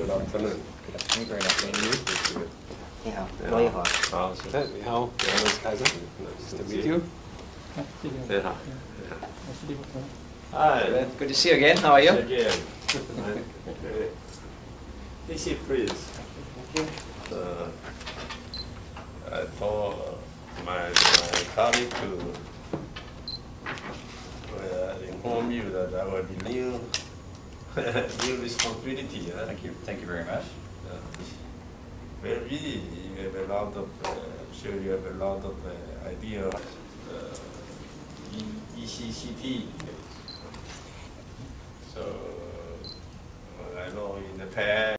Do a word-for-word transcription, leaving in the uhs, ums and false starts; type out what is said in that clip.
Good afternoon. Good afternoon, great afternoon to you. 你好，罗一华。 好，是的，你好，我是凯森，Nice to meet you. 你好。Hi. Good to see you again. How are you? Again. Easy, please. Thank you. Uh, I told my my colleague to uh, inform you that I will be new new responsibility. Huh? Thank you. Thank you very much. Uh, very busy. You have a lot of. Uh, I'm sure you have a lot of uh, ideas. Uh, E C C T. So uh, I know in the past.